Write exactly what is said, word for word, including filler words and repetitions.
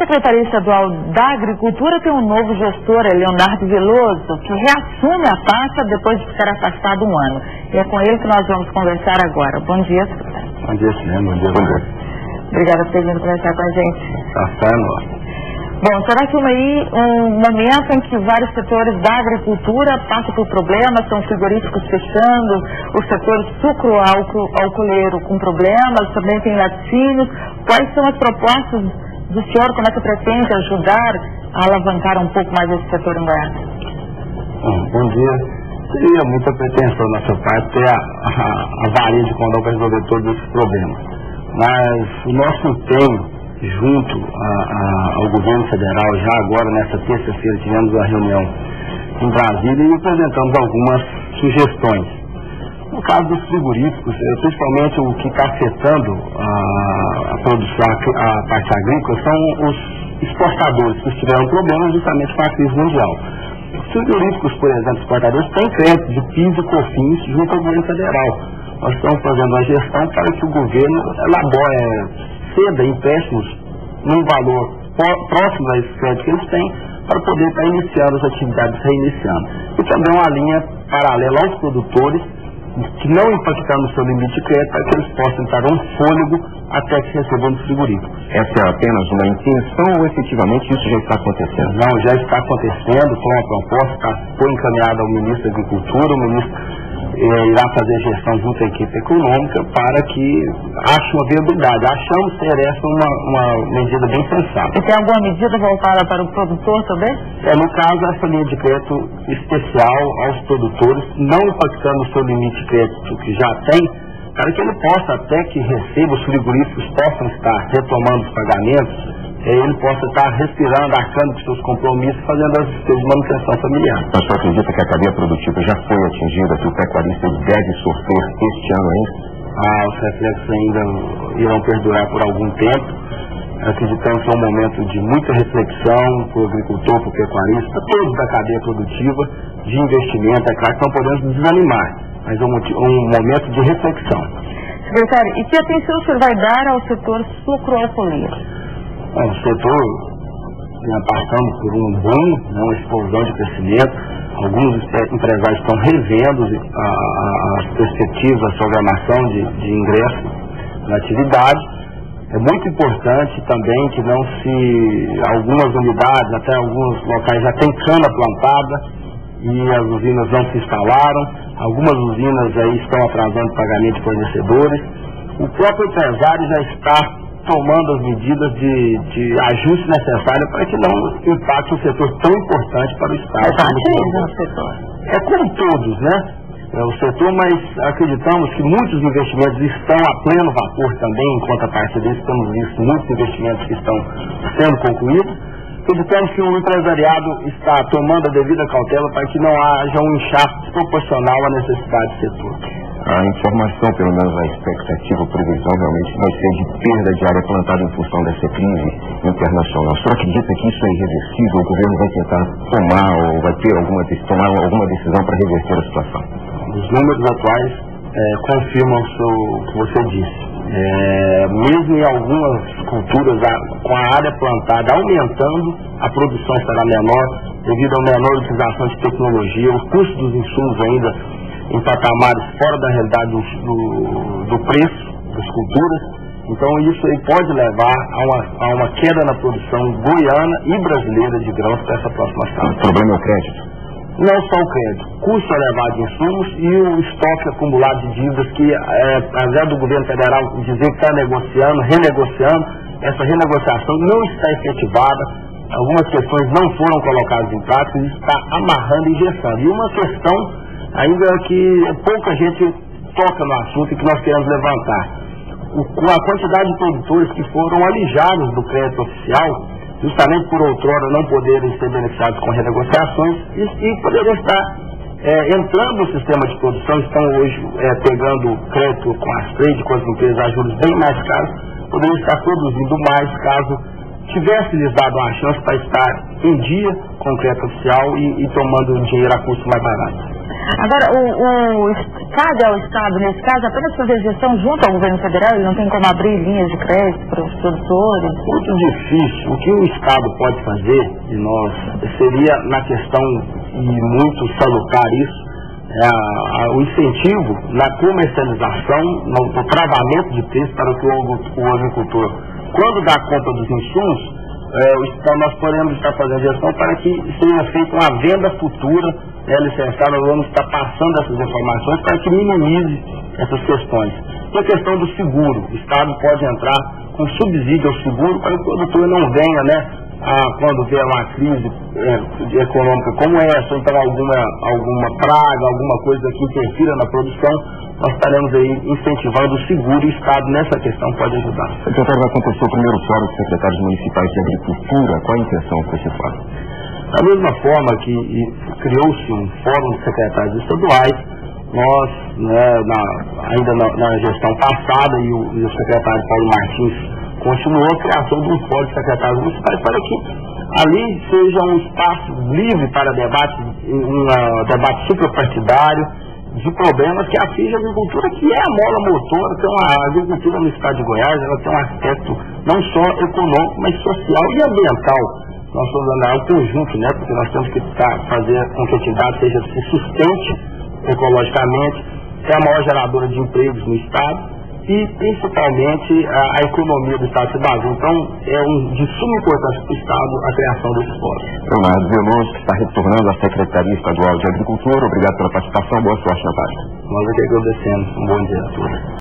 Secretaria Estadual da Agricultura tem um novo gestor, é Leonardo Veloso, que reassume a pasta depois de ficar afastado um ano. E é com ele que nós vamos conversar agora. Bom dia, secretário. Bom dia, senhor. Bom dia, bom dia. Obrigada por ter vindo conversar com a gente. Tá sendo. Bom, será que aí um momento em que vários setores da agricultura passam por problemas, são frigoríficos fechando, o setor sucro-alcooleiro com problemas, também tem laticínios. Quais são as propostas do senhor, como é que pretende ajudar a alavancar um pouco mais esse setor em Goiás? Bom, bom dia. Seria muita pretensão da nossa parte ter a, a, a varinha de condão para resolver todos esses problemas. Mas o nosso empenho junto a, a, ao governo federal, já agora nessa terça-feira tivemos uma reunião em Brasília e apresentamos algumas sugestões. No caso dos frigoríficos, principalmente o que está afetando a, a produção, a, a parte agrícola, são os exportadores que tiveram problemas justamente com a crise mundial. Os frigoríficos, por exemplo, exportadores, têm crédito de P I S e COFINS junto ao governo federal. Nós estamos fazendo uma gestão para que o governo elabore, ceda empréstimos num valor próximo a esse crédito que eles têm, para poder estar iniciando as atividades, reiniciando. E também uma linha paralela aos produtores, que não impactando no seu limite de crédito, para que eles possam dar um fôlego até que recebam dos frigoríficos. Essa é apenas uma intenção ou efetivamente isso já está acontecendo? Não, já está acontecendo, com a proposta, está, foi encaminhada ao ministro da Agricultura, o ministro eh, irá fazer gestão junto à equipe econômica para que ache uma viabilidade. Achamos ser essa uma, uma medida bem sensata. E tem alguma medida voltada para o produtor também? É, no caso, essa linha de crédito especial aos produtores, não impactando o seu limite de crédito que já tem, para que ele possa, até que receba, os frigoríficos possam estar retomando os pagamentos, ele possa estar respirando, arcando com seus compromissos, fazendo as despesas de manutenção familiar. Mas você acredita que a cadeia produtiva já foi atingida, que o pecuarista deve sofrer este ano ainda? Ah, os reflexos ainda irão perdurar por algum tempo. Acreditamos que é um momento de muita reflexão para o agricultor, para o pecuarista, todos da cadeia produtiva, de investimento. É claro que não podemos desanimar, mas é um, um momento de reflexão. Secretário, e que atenção o senhor vai dar ao setor sucro-alcooleiro? Bom, o setor vem passando por um boom, né, uma explosão de crescimento. Alguns empresários estão revendo a, a, as perspectivas, a programação de, de ingresso na atividade. É muito importante também que não se, algumas unidades, até alguns locais já tem cana plantada e as usinas não se instalaram. Algumas usinas aí estão atrasando o pagamento de fornecedores. O próprio empresário já está tomando as medidas de, de ajuste necessário para que não impacte um setor tão importante para o Estado. É, o setor. É como todos, né? É o setor, mas acreditamos que muitos investimentos estão a pleno vapor também, em contrapartida disso, temos visto muitos investimentos que estão sendo concluídos. Acreditamos que o empresariado está tomando a devida cautela para que não haja um inchaço desproporcional à necessidade do setor. A informação, pelo menos a expectativa, a previsão realmente vai ser de perda de área plantada em função dessa crise internacional. O senhor acredita que isso é irreversível? O governo vai tentar tomar ou vai ter alguma, tomar alguma decisão para reverter a situação? Os números atuais é, confirmam o que você disse. É, mesmo em algumas culturas, a, com a área plantada aumentando, a produção será menor devido à menor utilização de tecnologia, o custo dos insumos ainda em patamares fora da realidade do, do, do preço das culturas. Então isso aí pode levar a uma, a uma queda na produção goiana e brasileira de grãos para essa próxima safra. O problema é o crédito? Não só o crédito, custo elevado de insumos e o estoque acumulado de dívidas que, é, apesar do governo federal dizer que está negociando, renegociando, essa renegociação não está efetivada, algumas questões não foram colocadas em prática e está amarrando e engessando. E uma questão ainda que pouca gente toca no assunto e que nós queremos levantar. O, a quantidade de produtores que foram alijados do crédito oficial, justamente por outrora não poderem ser beneficiados com renegociações e, e poderem estar é, entrando no sistema de produção, estão hoje é, pegando crédito com as trade, com as empresas a juros bem mais caros, poderiam estar produzindo mais caso tivesse lhes dado uma chance para estar em dia com o crédito oficial e, e tomando dinheiro a custo mais barato. Agora, o, o cabe ao Estado, nesse caso, apenas fazer gestão junto ao governo federal, ele não tem como abrir linhas de crédito para os produtores? Muito difícil. O que o Estado pode fazer, e nós, seria na questão, e muito salutar isso, é a, a, o incentivo na comercialização, no, no travamento de preço para que o, o agricultor, quando dá conta dos insumos, é, o, então nós podemos estar fazendo gestão para que seja feita uma venda futura, né, licenciada, nós vamos estar passando essas informações para que minimize essas questões. E a questão do seguro, o Estado pode entrar com subsídio ao seguro para que o produtor não venha, né, a, quando vier uma crise é, econômica como essa, ou então alguma, alguma praga, alguma coisa que interfira na produção, nós estaremos aí incentivando o seguro e o Estado nessa questão pode ajudar. Secretário, vai acontecer o primeiro fórum de secretários municipais de agricultura. Qual a intenção com esse fórum? Da mesma forma que criou-se um fórum de secretários estaduais, nós, né, na, ainda na, na gestão passada, e o, e o secretário Paulo Martins continuou a criação de um fórum de secretários municipais para que ali seja um espaço livre para debate, um debate suprapartidário de problemas que afligem a agricultura, que é a mola motora. Então a agricultura no estado de Goiás, ela tem um aspecto não só econômico, mas social e ambiental. Nós estamos andando um conjunto, né, porque nós temos que tá, fazer com que a atividade seja, se sustente ecologicamente, é a maior geradora de empregos no estado e principalmente a, a economia do estado se baseia. Então é um, de suma importância para o estado a criação desse fórum. Leonardo Veloso, que está retornando à Secretaria Estadual de Agricultura. Obrigado pela participação, boa sorte na página. Nós aqui agradecemos. Um bom dia a todos.